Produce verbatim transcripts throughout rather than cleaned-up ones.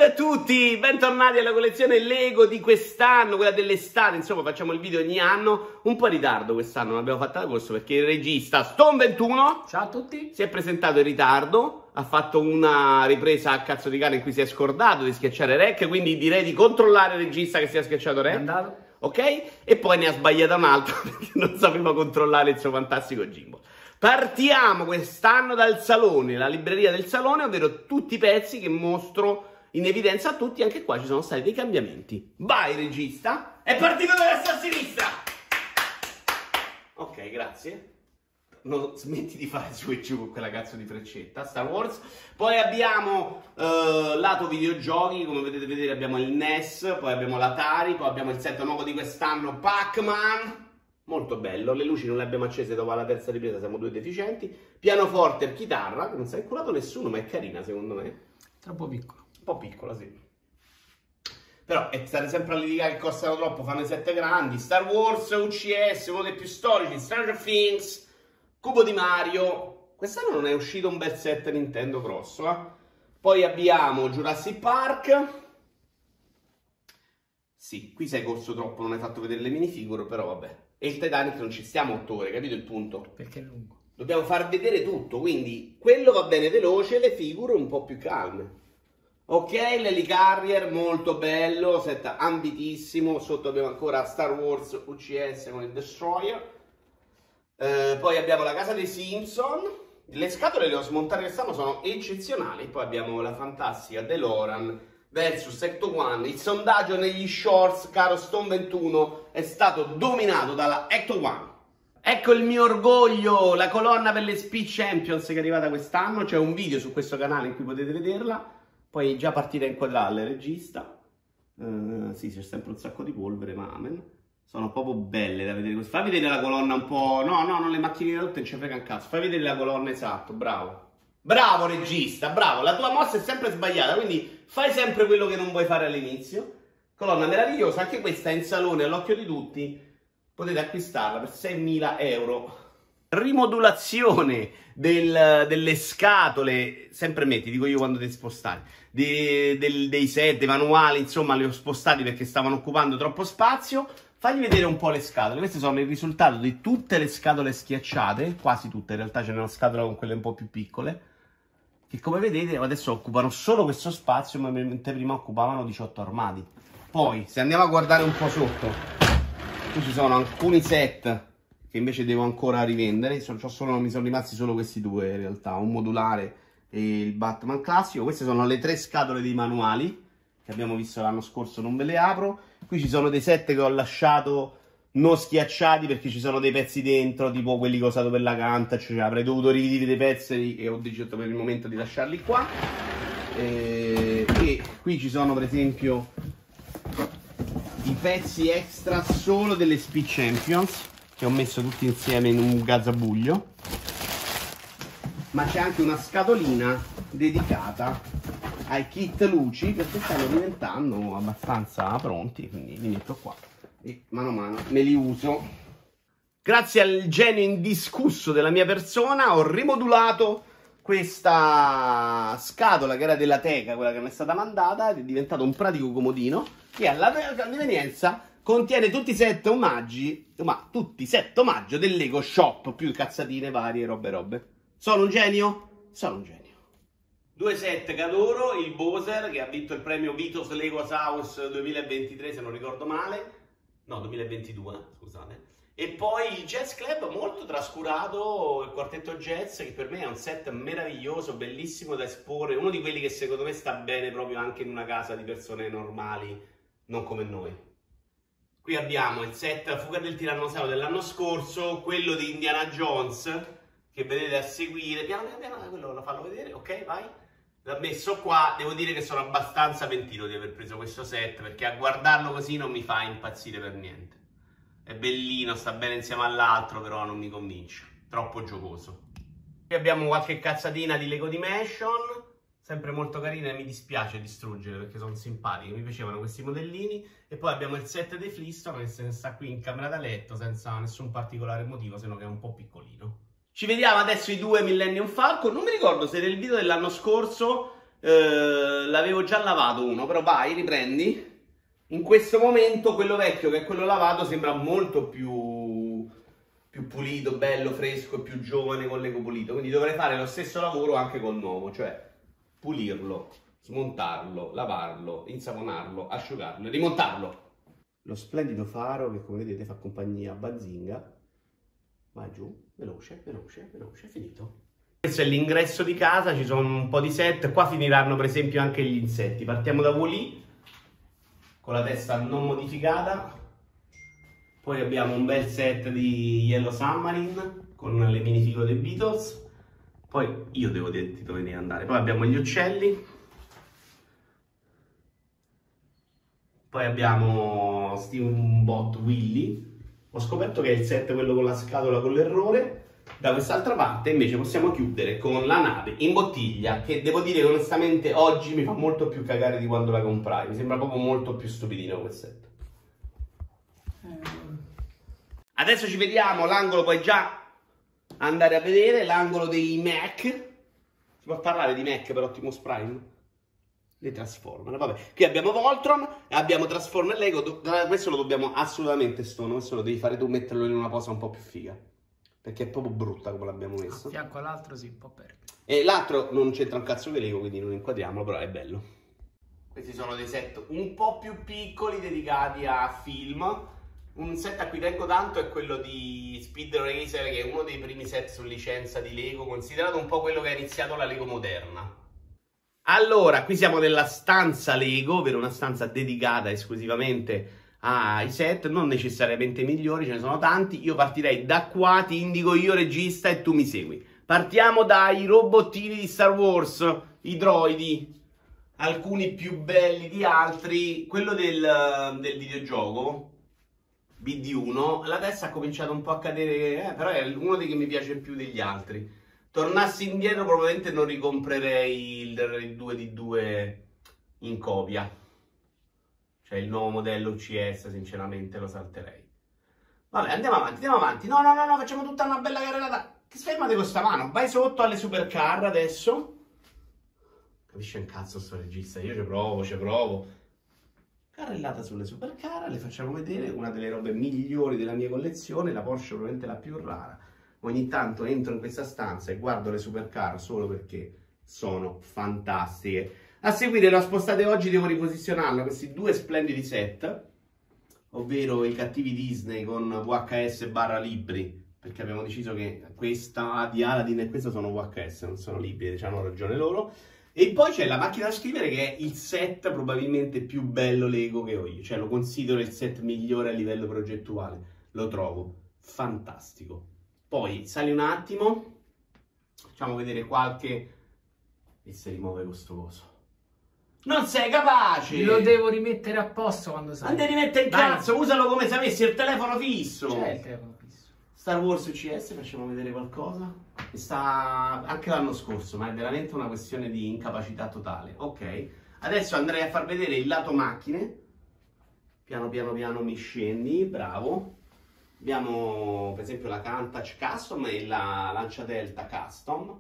Salve a tutti, bentornati alla collezione Lego di quest'anno, quella dell'estate. Insomma, facciamo il video ogni anno, un po' in ritardo quest'anno, non abbiamo fatto l'agosto perché il regista Stone ventuno, ciao a tutti, si è presentato in ritardo, ha fatto una ripresa a cazzo di cane in cui si è scordato di schiacciare rec, quindi direi di controllare il regista che si è schiacciato rec. è andato. Ok? E poi ne ha sbagliata un altro perché non sapeva controllare il suo fantastico gimbal. Partiamo quest'anno dal salone, la libreria del salone, ovvero tutti i pezzi che mostro in evidenza a tutti. Anche qua ci sono stati dei cambiamenti. Vai regista, è partito da destra a sinistra. Ok, grazie. Non smetti di fare su e giù con quella cazzo di freccetta. Star Wars. Poi abbiamo uh, lato videogiochi, come potete vedere abbiamo il N E S, poi abbiamo l'Atari, poi abbiamo il set nuovo di quest'anno, Pac-Man. Molto bello, le luci non le abbiamo accese dopo la terza ripresa, siamo due deficienti. Pianoforte e chitarra, che non si è inculato nessuno, ma è carina secondo me. Troppo piccolo. Un po' piccola, sì. Però è state sempre a litigare che costano troppo, fanno i sette grandi. Star Wars, U C S, uno dei più storici, Stranger Things, Cubo di Mario. Quest'anno non è uscito un bel set Nintendo grosso, eh? Poi abbiamo Jurassic Park. Sì, qui sei corso troppo, non hai fatto vedere le minifigure, però vabbè. E il Titanic non ci stiamo a otto ore, capito il punto? Perché è lungo. Dobbiamo far vedere tutto, quindi quello va bene veloce, le figure un po' più calme. Ok, l'Helicarrier, molto bello, set ambitissimo. Sotto abbiamo ancora Star Wars U C S con il Destroyer. Eh, poi abbiamo la casa dei Simpson. Le scatole le ho smontate quest'anno, sono eccezionali. Poi abbiamo la fantastica DeLorean versus Ecto One. Il sondaggio negli shorts, caro Stone ventuno, è stato dominato dalla Ecto One. Ecco il mio orgoglio, la colonna per le Speed Champions che è arrivata quest'anno. C'è un video su questo canale in cui potete vederla. Poi già partire in quella al regista. Uh, sì, c'è sempre un sacco di polvere, ma amen. Sono proprio belle da vedere. Fai vedere la colonna un po'... No, no, non le macchinine tutte, non ci frega un cazzo. Fai vedere la colonna esatto, bravo. Bravo regista, bravo. La tua mossa è sempre sbagliata, quindi fai sempre quello che non vuoi fare all'inizio. Colonna meravigliosa, anche questa è in salone all'occhio di tutti. Potete acquistarla per seimila euro. Rimodulazione del, delle scatole, sempre me, ti dico io quando devi spostare, de, del, dei set, dei manuali, insomma li ho spostati perché stavano occupando troppo spazio. Fagli vedere un po' le scatole. Queste sono il risultato di tutte le scatole schiacciate, quasi tutte, in realtà c'è una scatola con quelle un po' più piccole, che come vedete adesso occupano solo questo spazio, mentre prima occupavano diciotto armadi. Poi, se andiamo a guardare un po' sotto, qui ci sono alcuni set che invece devo ancora rivendere. Sono, solo, mi sono rimasti solo questi due in realtà, un modulare e il Batman classico. Queste sono le tre scatole dei manuali che abbiamo visto l'anno scorso, non ve le apro. Qui ci sono dei set che ho lasciato non schiacciati perché ci sono dei pezzi dentro, tipo quelli che ho usato per la canta, cioè avrei dovuto rivedere dei pezzi e ho deciso per il momento di lasciarli qua. E, e qui ci sono per esempio i pezzi extra solo delle Speed Champions, che ho messo tutti insieme in un gazzabuglio, ma c'è anche una scatolina dedicata ai kit luci perché stanno diventando abbastanza pronti, quindi li metto qua e mano a mano me li uso. Grazie al genio indiscusso della mia persona ho rimodulato questa scatola che era della teca, quella che mi è stata mandata, ed è diventato un pratico comodino che alla convenienza contiene tutti i set omaggi, ma tutti i set omaggio del Lego Shop, più cazzatine varie, robe robe. Sono un genio? Sono un genio. Due set che adoro, il Bowser che ha vinto il premio Vitos Lego House duemilaventitré se non ricordo male, no duemilaventidue scusate, e poi il Jazz Club molto trascurato, il quartetto jazz che per me è un set meraviglioso, bellissimo da esporre, uno di quelli che secondo me sta bene proprio anche in una casa di persone normali, non come noi. Qui abbiamo il set Fuga del Tirannosauro dell'anno scorso, quello di Indiana Jones che vedete a seguire, piano piano piano, quello lo fallo vedere, ok vai. L'ho messo qua, devo dire che sono abbastanza pentito di aver preso questo set perché a guardarlo così non mi fa impazzire per niente. È bellino, sta bene insieme all'altro, però non mi convince, troppo giocoso. Qui abbiamo qualche cazzatina di Lego Dimension, sempre molto carina e mi dispiace distruggere perché sono simpatiche, mi piacevano questi modellini. E poi abbiamo il set dei Flintstone che se ne sta qui in camera da letto senza nessun particolare motivo, se no che è un po' piccolino. Ci vediamo adesso i due Millennium Falcon. Non mi ricordo se nel video dell'anno scorso eh, l'avevo già lavato uno, però vai, riprendi. In questo momento quello vecchio, che è quello lavato, sembra molto più, più pulito, bello, fresco e più giovane con l'Ego pulito. Quindi dovrei fare lo stesso lavoro anche col nuovo, cioè pulirlo, smontarlo, lavarlo, insaponarlo, asciugarlo e rimontarlo. Lo splendido faro che, come vedete, fa compagnia a Bazinga. Vai giù, veloce, veloce, veloce, finito. Questo è l'ingresso di casa, ci sono un po' di set. Qua finiranno per esempio anche gli insetti. Partiamo da Wall-E, con la testa non modificata. Poi abbiamo un bel set di Yellow Submarine con le minifigure dei Beatles. Poi io devo dirti dove devi andare. Poi abbiamo gli uccelli. Poi abbiamo Steamboat Willy. Ho scoperto che è il set quello con la scatola con l'errore. Da quest'altra parte invece possiamo chiudere con la nave in bottiglia, che devo dire che onestamente oggi mi fa molto più cagare di quando la comprai. Mi sembra proprio molto più stupidino quel set. Adesso ci vediamo l'angolo, puoi già andare a vedere l'angolo dei Mac. Si può parlare di Mac per Optimus Prime? Dei Transformer, vabbè. Qui abbiamo Voltron e abbiamo Transformer Lego. Questo lo dobbiamo assolutamente stono. Questo lo devi fare tu, metterlo in una posa un po' più figa, perché è proprio brutta come l'abbiamo messo. A fianco all'altro sì, un po' perde. E l'altro non c'entra un cazzo che Lego, quindi non inquadriamolo, però è bello. Questi sono dei set un po' più piccoli dedicati a film. Un set a cui tengo tanto è quello di Speed Racer, che è uno dei primi set su licenza di Lego, considerato un po' quello che ha iniziato la Lego moderna. Allora, qui siamo nella stanza Lego, ovvero una stanza dedicata esclusivamente ai set, non necessariamente migliori, ce ne sono tanti. Io partirei da qua, ti indico io regista e tu mi segui. Partiamo dai robottini di Star Wars, i droidi, alcuni più belli di altri. Quello del, del videogioco, B D uno, la testa ha cominciato un po' a cadere, eh, però è uno dei che mi piace più degli altri. Tornassi indietro probabilmente non ricomprerei il due D due in copia. Cioè il nuovo modello U C S, sinceramente lo salterei. Vabbè, andiamo avanti, andiamo avanti. No, no, no, no, facciamo tutta una bella carrellata. Che fermate con sta mano. Vai sotto alle supercar adesso. Capisce un cazzo sto regista, io ci provo, ci provo. Carrellata sulle supercar, le facciamo vedere una delle robe migliori della mia collezione, la Porsche probabilmente la più rara. Ogni tanto entro in questa stanza e guardo le supercar solo perché sono fantastiche. A seguire l'ho spostate oggi, devo riposizionarla, questi due splendidi set, ovvero i cattivi Disney con V H S barra libri, perché abbiamo deciso che questa di Aladdin e questa sono V H S, non sono libri, hanno ragione loro. E poi c'è la macchina da scrivere, che è il set probabilmente più bello Lego che ho io, cioè lo considero il set migliore a livello progettuale, lo trovo fantastico. Poi sali un attimo, facciamo vedere qualche... e si rimuove questo coso. Non sei capace! Lo devo rimettere a posto quando sali. Non devi rimettere il cazzo, usalo come se avessi il telefono fisso. C'è il telefono fisso. Star Wars U C S, facciamo vedere qualcosa. E sta anche l'anno scorso, ma è veramente una questione di incapacità totale. Ok, adesso andrei a far vedere il lato macchine. Piano piano piano mi scendi, bravo. Abbiamo per esempio la Countach Custom e la Lancia Delta Custom.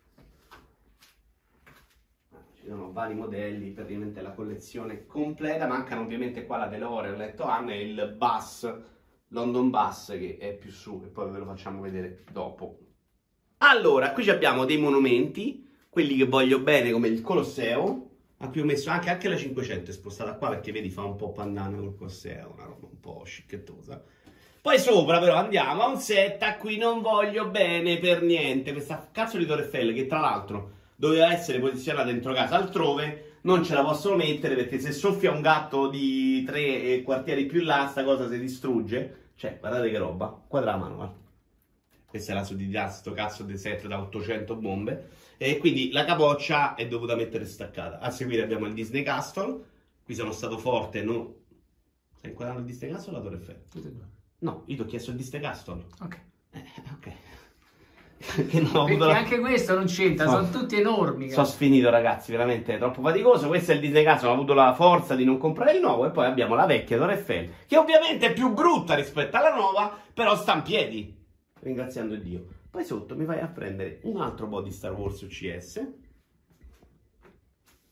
Ci sono vari modelli, praticamente la collezione completa. Mancano ovviamente qua la DeLorean, letto Anne, e il Bus, London Bus, che è più su, e poi ve lo facciamo vedere dopo. Allora, qui abbiamo dei monumenti, quelli che voglio bene, come il Colosseo, a cui ho messo anche, anche la cinquecento è spostata qua, perché vedi fa un po' pandana col Colosseo, una roba un po' scicchettosa. Poi sopra però andiamo a un set a cui non voglio bene per niente, questa cazzo di Torre Eiffel, che tra l'altro doveva essere posizionata dentro casa altrove, non ce la possono mettere perché se soffia un gatto di tre quartieri più là, sta cosa si distrugge. Cioè, guardate che roba, quadra la mano, guarda. Questa è la sudditanza, sto cazzo di set da ottocento bombe, e quindi la capoccia è dovuta mettere staccata. A seguire abbiamo il Disney Castle, qui sono stato forte, no? Stai inquadrando il Disney Castle o la Torre Eiffel? No, io ti ho chiesto il Disney Castle. Ok. Eh, ok. Che non ho Perché avuto la... anche questo non c'entra, No. sono tutti enormi. Sono sfinito ragazzi, veramente troppo faticoso. Questo è il Disney Castle, ho avuto la forza di non comprare il nuovo. E poi abbiamo la vecchia Torre Eiffel, che ovviamente è più brutta rispetto alla nuova, però sta in piedi, ringraziando Dio. Poi sotto mi vai a prendere un altro po' di Star Wars U C S.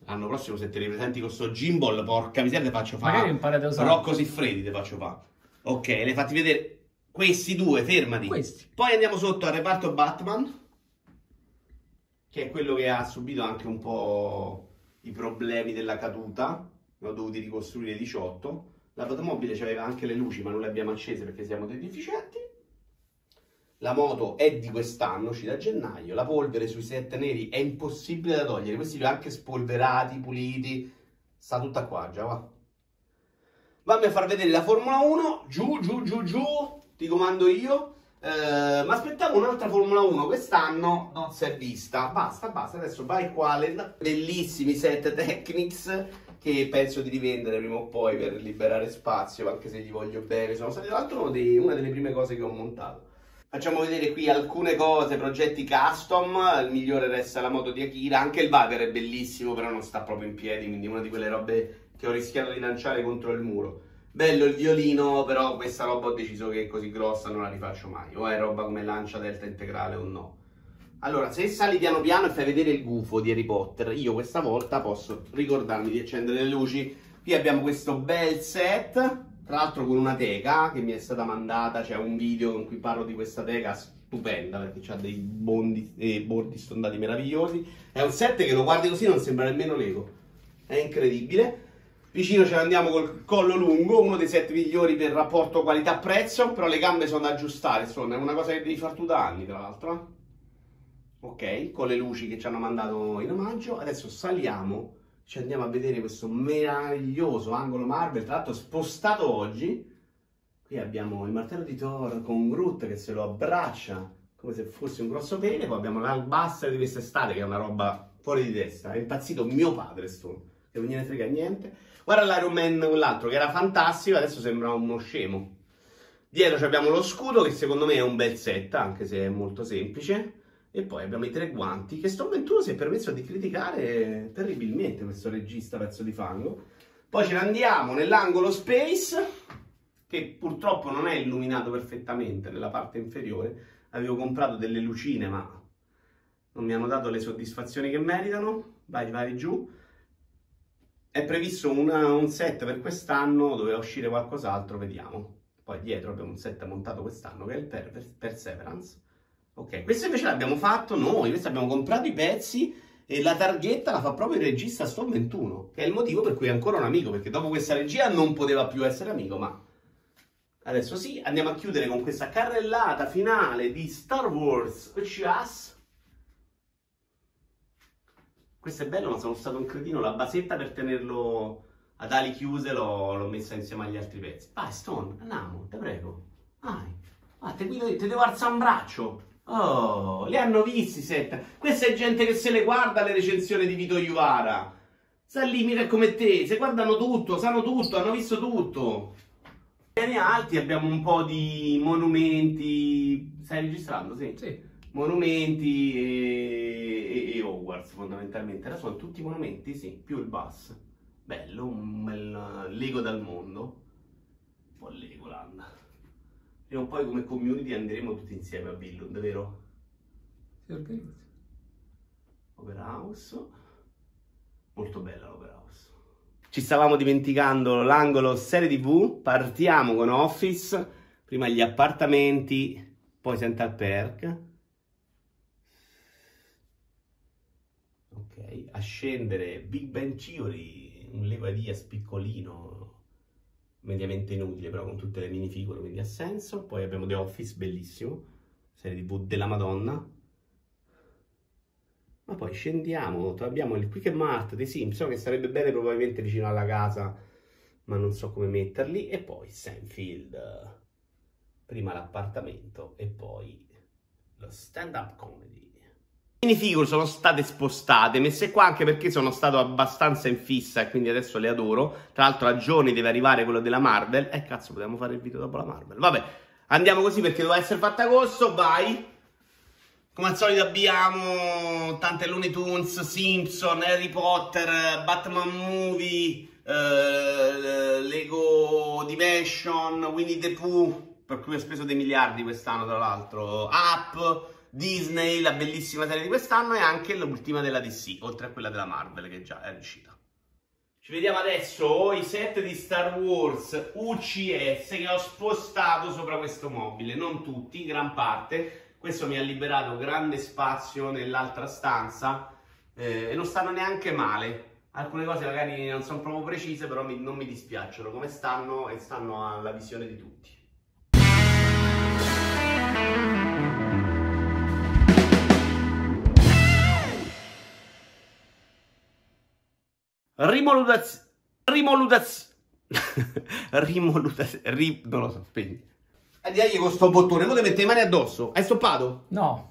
L'anno prossimo se te li presenti con sto gimbal, porca miseria, te faccio fare. Magari imparate a usare. Rocco Siffredi te faccio fare. Ok, le hai fatti vedere questi due, fermati. Questi. Poi andiamo sotto al reparto Batman, che è quello che ha subito anche un po' i problemi della caduta. Ne ho dovuti ricostruire diciotto. La fotomobile c'aveva anche le luci, ma non le abbiamo accese perché siamo dei deficienti. La moto è di quest'anno, uscita a gennaio. La polvere sui set neri è impossibile da togliere. Questi li ho anche spolverati, puliti. Sta tutta qua già, va. Vammi a far vedere la Formula uno. Giù, giù, giù, giù. Ti comando io. Eh, ma aspettavo un'altra Formula uno. Quest'anno non si è vista. Basta, basta. Adesso vai qua. Le... Bellissimi set Technics, che penso di rivendere prima o poi per liberare spazio, anche se gli voglio bene. Sono stati tra l'altro una delle prime cose che ho montato. Facciamo vedere qui alcune cose, progetti custom. Il migliore resta la moto di Akira. Anche il Viper è bellissimo, però non sta proprio in piedi, quindi una di quelle robe che ho rischiato di lanciare contro il muro. Bello il violino, però questa roba ho deciso che è così grossa, non la rifaccio mai. O è roba come Lancia Delta integrale o no. Allora, se sali piano piano e fai vedere il gufo di Harry Potter, io questa volta posso ricordarmi di accendere le luci. Qui abbiamo questo bel set, tra l'altro con una teca che mi è stata mandata, c'è un video in cui parlo di questa teca stupenda perché ha dei bondi, eh, bordi stondati meravigliosi. È un set che lo guardi così non sembra nemmeno Lego, è incredibile. Vicino ce ne andiamo col collo lungo, uno dei set migliori per rapporto qualità-prezzo, però le gambe sono da aggiustare, insomma, è una cosa che devi fare tu da anni, tra l'altro. Ok, con le luci che ci hanno mandato in omaggio. Adesso saliamo, ci andiamo a vedere questo meraviglioso angolo Marvel, tra l'altro spostato oggi. Qui abbiamo il martello di Thor con Groot che se lo abbraccia come se fosse un grosso pene. Poi abbiamo l'Hulkbuster di quest'estate che è una roba fuori di testa. È impazzito mio padre sto, che non gliene frega niente. Guarda l'Iron Man, quell'altro che era fantastico, adesso sembra uno scemo. Dietro abbiamo lo scudo che secondo me è un bel set, anche se è molto semplice. E poi abbiamo i tre guanti che Storm ventuno si è permesso di criticare terribilmente, questo regista pezzo di fango. Poi ce ne andiamo nell'angolo Space, che purtroppo non è illuminato perfettamente nella parte inferiore. Avevo comprato delle lucine ma non mi hanno dato le soddisfazioni che meritano. Vai, vai giù. È previsto una, un set per quest'anno, doveva uscire qualcos'altro, vediamo. Poi dietro abbiamo un set montato quest'anno che è il per, per, Perseverance. Ok, questo invece l'abbiamo fatto noi, questo abbiamo comprato i pezzi e la targhetta la fa proprio il regista Storm ventuno, che è il motivo per cui è ancora un amico, perché dopo questa regia non poteva più essere amico, ma adesso sì. Andiamo a chiudere con questa carrellata finale di Star Wars Chas. Questo è bello, ma sono stato un cretino, la basetta per tenerlo ad ali chiuse l'ho messa insieme agli altri pezzi. Vai Stone, andiamo, te prego, vai, ah, te, guido, te devo alzare un braccio. Oh, li hanno visti set. Questa è gente che se le guarda le recensioni di Vito Iuvara. Sta lì, mica come te, se guardano tutto, sanno tutto, hanno visto tutto. Piani alti abbiamo un po' di monumenti. Stai registrando? Sì. Sì. Monumenti e, e, e Hogwarts fondamentalmente. Adesso sono tutti monumenti, sì, più il bus. Bello, un bel Lego dal mondo. Un po' Legoland. Prima o poi come community andremo tutti insieme a Billund, vero? Si organizza. Opera House. Molto bella l'Opera House. Ci stavamo dimenticando l'angolo serie tivù. Partiamo con Office. Prima gli appartamenti, poi Central Perk. Ok, a scendere Big Bang Theory, un levadias piccolino, mediamente inutile, però con tutte le minifigure, quindi ha senso. Poi abbiamo The Office, bellissimo, serie tivù della Madonna. Ma poi scendiamo, abbiamo il Quick and Mart dei Simpson, che sarebbe bene probabilmente vicino alla casa, ma non so come metterli. E poi Seinfeld, prima l'appartamento e poi lo stand-up comedy. Le minifigure sono state spostate, messe qua anche perché sono stato abbastanza in fissa e quindi adesso le adoro. Tra l'altro a giorni deve arrivare quello della Marvel. Eh cazzo, potevamo fare il video dopo la Marvel. Vabbè, andiamo così perché doveva essere fatto agosto, vai. Come al solito abbiamo tante Looney Tunes, Simpson, Harry Potter, Batman Movie, eh, Lego Dimension, Winnie the Pooh, per cui ho speso dei miliardi quest'anno tra l'altro, Up, Disney, la bellissima serie di quest'anno, e anche l'ultima della D C, oltre a quella della Marvel che già è uscita. Ci vediamo adesso i set di Star Wars U C S che ho spostato sopra questo mobile, non tutti, gran parte. Questo mi ha liberato grande spazio nell'altra stanza eh, e non stanno neanche male. Alcune cose magari non sono proprio precise, però mi, non mi dispiacciono come stanno e stanno alla visione di tutti. Rimoludazio. Rimoludazio. Rimoludazio. Rim... Non lo so, spegni. E direi con sto bottone, voi ti metti le mani addosso. Hai stoppato? No.